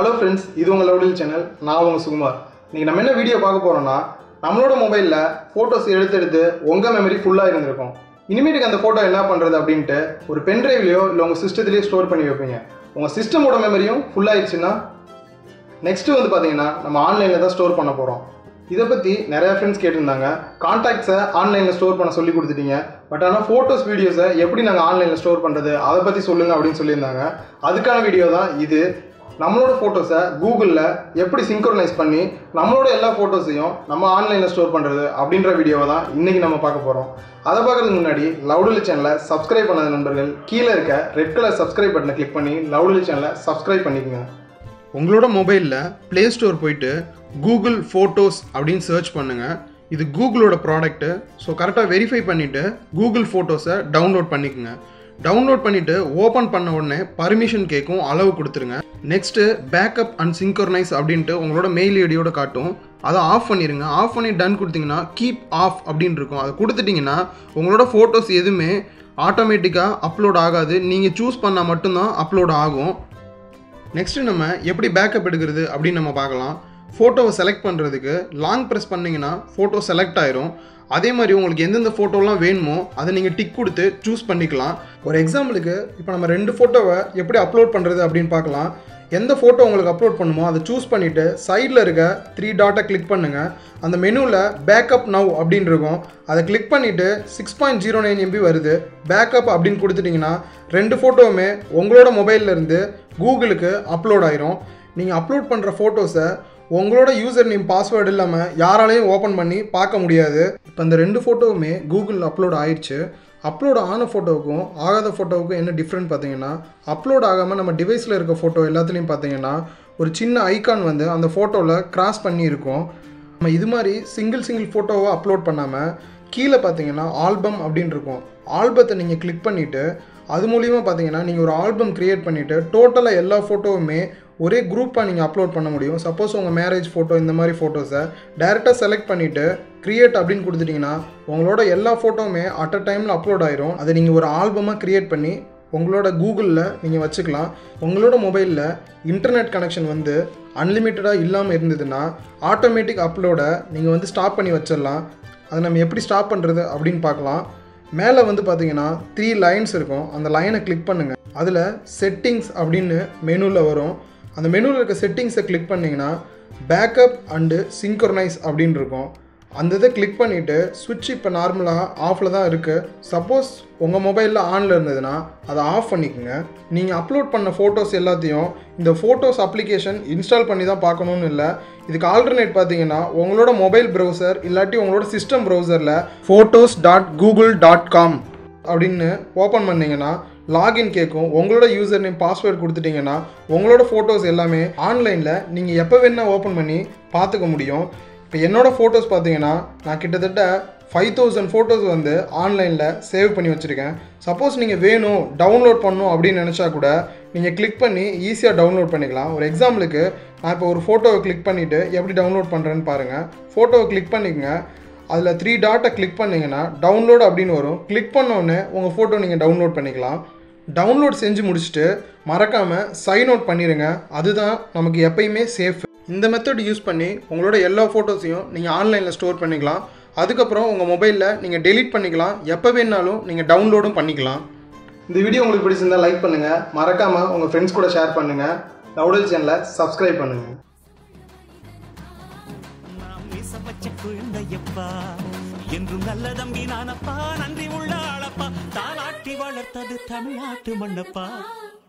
Hello friends, this is your Loudil channel. I am Sukumar. Today we will video நம்மளோட மொபைல்ல photos எடுத்து உங்க memory ஃபுல்லா இருந்திருக்கும். இனிமேட்டுக்கு அந்த போட்டோ என்ன பண்றது அப்படினு ஒரு பென் டிரைவ்லயோ இல்ல உங்க சிஸ்டத்திலேயே ஸ்டோர் பண்ணி வைப்பீங்க. உங்க சிஸ்டமோட மெமரியும் ஃபுல்லா ஆயிடுச்சுனா நெக்ஸ்ட் வந்து பாத்தீங்கன்னா நம்ம ஆன்லைன்ல தான் ஸ்டோர் பண்ண போறோம். இத பத்தி நிறைய फ्रेंड्स கேட்டிருந்தாங்க. கான்டாக்ட்ஸை ஆன்லைன்ல ஸ்டோர் பண்ண சொல்லி கொடுத்துட்டீங்க. பட் ஆனா போட்டோஸ் வீடியோஸை எப்படி நாங்க ஆன்லைன்ல ஸ்டோர் பண்றது அத பத்தி சொல்லுங்க அப்படினு சொல்லிருந்தாங்க. அதுக்கான வீடியோ தான் இது. நம்மளோட போட்டோஸை கூகுள்ல எப்படி சிங்க்ரோனைஸ் பண்ணி நம்மளோட எல்லா போட்டோஸையும் நம்ம ஆன்லைன்ல ஸ்டோர் பண்றது அப்படின்ற வீடியோவை தான் இன்னைக்கு நம்ம பார்க்க போறோம். அதை பார்க்கறதுக்கு முன்னாடி லவுடலி சேனலை சப்ஸ்கிரைப் பண்ணாத நண்பர்கள் கீழே இருக்க ரெட் கலர் சப்ஸ்கிரைப் பட்டனை கிளிக் பண்ணி லவுடலி சேனலை சப்ஸ்கிரைப் பண்ணிக்கோங்க. உங்களோட மொபைலில் ப்ளே ஸ்டோர் போயிட்டு கூகுள் ஃபோட்டோஸ் அப்படின்னு சர்ச் பண்ணுங்கள். இது கூகுளோட ப்ராடக்ட்டு. ஸோ கரெக்டாக வெரிஃபை பண்ணிவிட்டு கூகுள் ஃபோட்டோஸை டவுன்லோட் பண்ணிக்கோங்க. டவுன்லோட் பண்ணிவிட்டு ஓப்பன் பண்ண உடனே பர்மிஷன் கேட்கும், அளவு கொடுத்துருங்க. நெக்ஸ்ட்டு பேக்கப் அண்ட் சிங்க்ரோனைஸ் அப்படின்ட்டு உங்களோட மெயில் ஐடியோட காட்டும். அதை ஆஃப் பண்ணிடுங்க. ஆஃப் பண்ணி டன் கொடுத்தீங்கன்னா கீப் ஆஃப் அப்படின்னு இருக்கும். அதை கொடுத்துட்டிங்கன்னா உங்களோட ஃபோட்டோஸ் எதுவுமே ஆட்டோமேட்டிக்காக அப்லோட் ஆகாது. நீங்கள் சூஸ் பண்ணால் மட்டும்தான் அப்லோட் ஆகும். நெக்ஸ்ட்டு நம்ம எப்படி பேக்கப் எடுக்கிறது அப்படின்னு நம்ம பார்க்கலாம். ஃபோட்டோவை செலக்ட் பண்ணுறதுக்கு லாங் ப்ரெஸ் பண்ணிங்கன்னா ஃபோட்டோ செலக்ட் ஆயிரும். அதே மாதிரி உங்களுக்கு எந்தெந்த ஃபோட்டோலாம் வேணுமோ அதை நீங்கள் டிக் கொடுத்து சூஸ் பண்ணிக்கலாம். ஒரு எக்ஸாம்பிளுக்கு இப்போ நம்ம 2 ஃபோட்டோவை எப்படி அப்லோட் பண்ணுறது அப்படின்னு பார்க்கலாம். எந்த ஃபோட்டோ உங்களுக்கு அப்லோட் பண்ணுமோ அதை சூஸ் பண்ணிவிட்டு சைடில் இருக்க 3 டாட்டை கிளிக் பண்ணுங்கள். அந்த மெனுவில் பேக்கப் நவ் அப்படின்னு இருக்கும். அதை கிளிக் பண்ணிவிட்டு 6.09 MB வருது. பேக்கப் அப்படின்னு கொடுத்துட்டிங்கன்னா 2 ஃபோட்டோவுமே உங்களோட மொபைல்லேருந்து கூகுளுக்கு அப்லோட் ஆயிரும். நீங்கள் அப்லோட் பண்ணுற ஃபோட்டோஸை உங்களோட யூசர் நேம் பாஸ்வேர்டு இல்லாமல் யாராலையும் ஓப்பன் பண்ணி பார்க்க முடியாது. இப்போ இந்த 2 ஃபோட்டோவுமே கூகுள் அப்லோட் ஆயிடுச்சு. அப்லோட் ஆன ஃபோட்டோவுக்கும் ஆகாத ஃபோட்டோவுக்கும் என்ன டிஃப்ரெண்ட் பார்த்தீங்கன்னா, அப்லோட் ஆகாமல் நம்ம டிவைஸில் இருக்க ஃபோட்டோ எல்லாத்துலேயும் பார்த்தீங்கன்னா ஒரு சின்ன ஐக்கான் வந்து அந்த ஃபோட்டோவில் கிராஸ் பண்ணி இருக்கும். நம்ம இது மாதிரி சிங்கிள் ஃபோட்டோவை அப்லோட் பண்ணாமல் கீழே பார்த்தீங்கன்னா ஆல்பம் அப்படின்னு இருக்கும். ஆல்பத்தை நீங்கள் கிளிக் பண்ணிவிட்டு அது மூலியமாக பார்த்தீங்கன்னா நீங்கள் ஒரு ஆல்பம் க்ரியேட் பண்ணிவிட்டு டோட்டலாக எல்லா ஃபோட்டோவுமே ஒரே குரூப்பாக நீங்கள் அப்லோட் பண்ண முடியும். சப்போஸ் உங்கள் மேரேஜ் ஃபோட்டோ இந்த மாதிரி ஃபோட்டோஸை டேரெக்டாக செலக்ட் பண்ணிவிட்டு க்ரியேட் அப்படின்னு கொடுத்துட்டிங்கன்னா உங்களோட எல்லா ஃபோட்டோவுமே அட் அ டைமில் அப்லோட் ஆயிரும். அதை நீங்கள் ஒரு ஆல்பமாக க்ரியேட் பண்ணி உங்களோட கூகுளில் நீங்கள் வச்சுக்கலாம். உங்களோட மொபைலில் இன்டர்நெட் கனெக்ஷன் வந்து அன்லிமிட்டடாக இல்லாமல் இருந்ததுன்னா ஆட்டோமேட்டிக் அப்லோடை நீங்கள் வந்து ஸ்டாப் பண்ணி வச்சிடலாம். அதை நம்ம எப்படி ஸ்டாப் பண்ணுறது அப்படின்னு பார்க்கலாம். மேலே வந்து பார்த்தீங்கன்னா 3 லைன்ஸ் இருக்கும். அந்த லைனை கிளிக் பண்ணுங்கள். அதில் செட்டிங்ஸ் அப்படின்னு மெனுவில் வரும். அந்த மெனுவில் இருக்க செட்டிங்ஸை கிளிக் பண்ணிங்கன்னா பேக்கப் அண்டு சிங்க்ரோனைஸ் அப்படின்னு இருக்கும். அந்த இதை கிளிக் பண்ணிவிட்டு ஸ்விட்ச் இப்போ நார்மலாக ஆஃபில் தான் இருக்குது. சப்போஸ் உங்கள் மொபைலில் ஆனில் இருந்ததுன்னா அதை ஆஃப் பண்ணிக்கோங்க. நீங்கள் அப்லோட் பண்ண ஃபோட்டோஸ் எல்லாத்தையும் இந்த ஃபோட்டோஸ் அப்ளிகேஷன் இன்ஸ்டால் பண்ணி தான் பார்க்கணுன்னு இல்லை. இதுக்கு ஆல்டர்னேட் பார்த்தீங்கன்னா உங்களோட மொபைல் ப்ரௌசர் இல்லாட்டி உங்களோட சிஸ்டம் ப்ரௌசரில் photos.google.com அப்படின்னு ஓப்பன் பண்ணிங்கன்னா லாகின் கேட்கும். உங்களோட யூசர் நேம் பாஸ்வேர்டு கொடுத்துட்டிங்கன்னா உங்களோட ஃபோட்டோஸ் எல்லாமே ஆன்லைனில் நீங்கள் எப்போ வேணால் ஓப்பன் பண்ணி பார்த்துக்க முடியும். இப்போ என்னோடய ஃபோட்டோஸ் பார்த்தீங்கன்னா நான் கிட்டத்தட்ட 5000 ஃபோட்டோஸ் வந்து ஆன்லைனில் சேவ் பண்ணி வச்சுருக்கேன். சப்போஸ் நீங்கள் வேணும் டவுன்லோட் பண்ணணும் அப்படின்னு நினச்சா கூட நீங்கள் கிளிக் பண்ணி ஈஸியாக டவுன்லோட் பண்ணிக்கலாம். ஒரு எக்ஸாம்பிளுக்கு நான் இப்போ ஒரு ஃபோட்டோவை கிளிக் பண்ணிவிட்டு எப்படி டவுன்லோட் பண்ணுறேன்னு பாருங்கள். ஃபோட்டோவை கிளிக் பண்ணிக்கோங்க. அதில் 3 டாட்டை கிளிக் பண்ணிங்கன்னா டவுன்லோட் அப்படின்னு வரும். கிளிக் பண்ணோன்னே உங்கள் ஃபோட்டோ நீங்கள் டவுன்லோட் பண்ணிக்கலாம். டவுன்லோட் செஞ்சு முடிச்சுட்டு மறக்காமல் சைன் அவுட் பண்ணிடுங்க. அதுதான் நமக்கு எப்பயுமே சேஃப். இந்த மெத்தட் யூஸ் பண்ணி உங்களோட எல்லா ஃபோட்டோஸையும் நீங்கள் ஆன்லைனில் ஸ்டோர் பண்ணிக்கலாம். அதுக்கப்புறம் உங்கள் மொபைலில் நீங்கள் டெலீட் பண்ணிக்கலாம். எப்போ வேணாலும் நீங்கள் டவுன்லோடும் பண்ணிக்கலாம். இந்த வீடியோ உங்களுக்கு பிடிச்சிருந்தால் லைக் பண்ணுங்கள். மறக்காமல் உங்கள் ஃப்ரெண்ட்ஸ் கூட ஷேர் பண்ணுங்கள். லவுடல் சேனலை சப்ஸ்கிரைப் பண்ணுங்கள். என்றும் நல்ல தம்பி நானப்பா, நன்றி உள்ள ஆளப்பா, தாலாட்டி வளர்த்தது தமிழ்நாட்டு மண்ணப்பா.